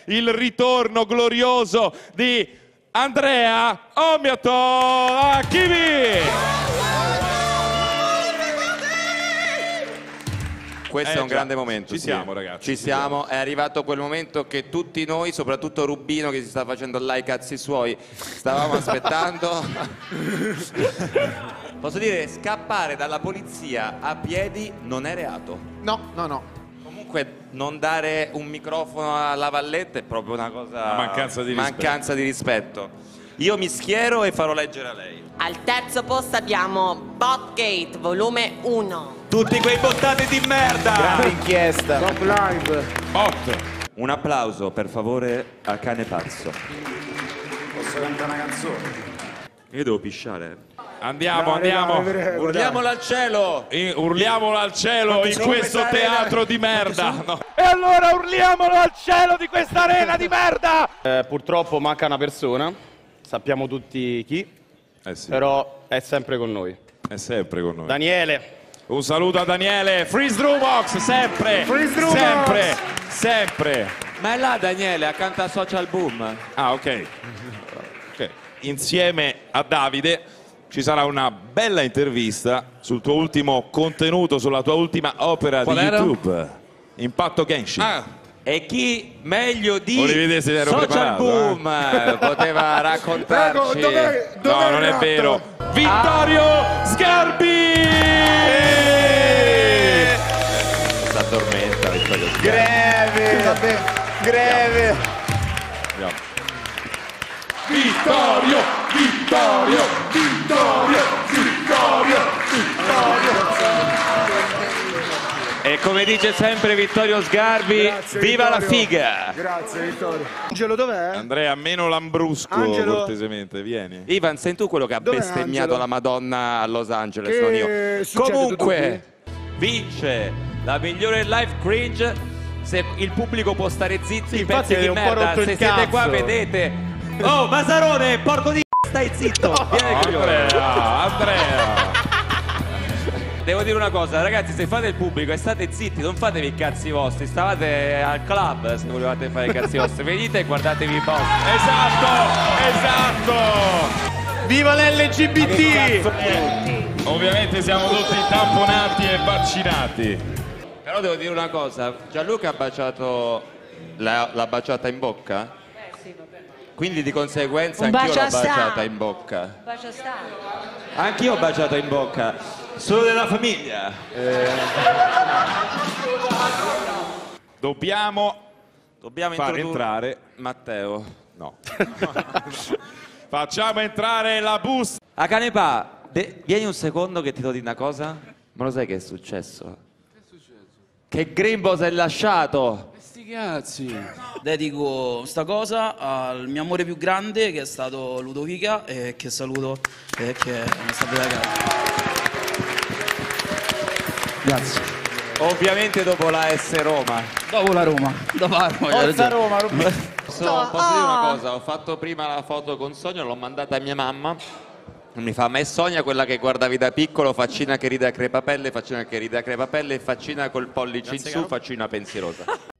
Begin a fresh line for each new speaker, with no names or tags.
il ritorno glorioso di Andrea Omiato Achimi.
Questo è un grande momento.
Ci siamo, ragazzi.
Ci siamo. È arrivato quel momento che tutti noi, soprattutto Rubino che si sta facendo là i cazzi suoi, stavamo aspettando. Posso dire, scappare dalla polizia a piedi non è reato.
No.
Comunque non dare un microfono alla Valletta è proprio una cosa...
mancanza di
rispetto. Io mi schiero e farò leggere a lei.
Al terzo posto abbiamo Botgate, volume 1.
Tutti quei bottati di merda!
Grande inchiesta.
Top live.
Un applauso, per favore, a Cane Pazzo.
Posso cantare una canzone?
Io devo pisciare.
Andiamo.
Urliamola al cielo!
Urliamolo al cielo in questo teatro di merda. No.
E allora urliamolo al cielo di questa arena di merda!
Purtroppo manca una persona, sappiamo tutti chi,
Sì.
però è sempre con noi.
È sempre con noi.
Daniele.
Un saluto a Daniele. Freeze Drumbox, sempre. Sempre.
Ma è là Daniele, accanto a Social Boom.
Ah, ok. Insieme a Davide ci sarà una bella intervista sul tuo ultimo contenuto, sulla tua ultima opera
Qual
di
era?
YouTube, Impatto Genshin.
E chi meglio di
Volevi se ero
Social
preparato,
Boom poteva raccontarci?
Dov'è
No, non è vero. Vittorio Sgarbi!
Si addormenta Vittorio Sgarbi.
Greve.
Vittorio!
E come dice sempre Vittorio Sgarbi,
Grazie,
viva la
Vittorio.
figa!
Grazie Vittorio. Angelo dov'è?
Andrea, meno lambrusco,
Angelo.
cortesemente, vieni.
Ivan, sei tu quello che ha
Dov'è
bestemmiato
Angelo?
la Madonna a Los Angeles,
Che
non io.
succede,
Comunque, vince la migliore live cringe. Se il pubblico può stare zitti,
Sì,
pezzi
infatti
di
è un po'
merda.
rotto il
Se siete qua,
cazzo.
vedete. Oh, Masarone, porco di stai zitto. Vieni, coglione.
Andrea!
Devo dire una cosa, ragazzi, se fate il pubblico e state zitti, non fatevi i cazzi vostri, stavate al club se volevate fare i cazzi vostri, venite e guardatevi i post.
Esatto!
Viva l'LGBT!
Ovviamente siamo tutti tamponati e vaccinati.
Però devo dire una cosa, Gianluca ha baciato, l'ha baciata in bocca?
Sì, vabbè.
Quindi di conseguenza
Un
anch'io
bacio
l'ho
a sta.
baciata in bocca.
Bacio stare.
Anch'io ho baciato in bocca, solo della famiglia.
Dobbiamo
Dobbiamo
far
introdurre
entrare
Matteo.
No. Facciamo entrare la busta.
A Canepa, vieni un secondo che ti devo dire una cosa. Ma lo sai che è successo? Che è successo? Che Grimbo si è lasciato.
Sti cazzi. Dedico sta cosa al mio amore più grande che è stato Ludovica e che saluto e che mi sta da casa. Grazie.
Ovviamente dopo la S Roma.
Dopo la Roma. Dopo la Roma.
Forza Roma.
Posso dire una cosa? Ho fatto prima la foto con Sonia, l'ho mandata a mia mamma. Mi fa, ma è Sonia quella che guardavi da piccolo, faccina che ride a crepapelle, faccina che ride a crepapelle, faccina col pollice in su, faccina pensierosa.